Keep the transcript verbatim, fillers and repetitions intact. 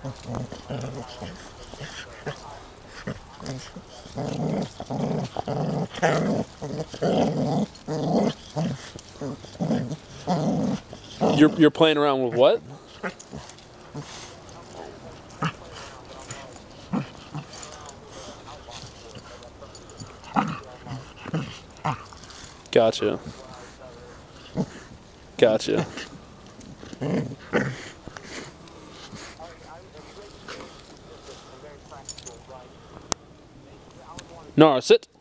You're you're playing around with what? Gotcha. Gotcha. Nara, sit.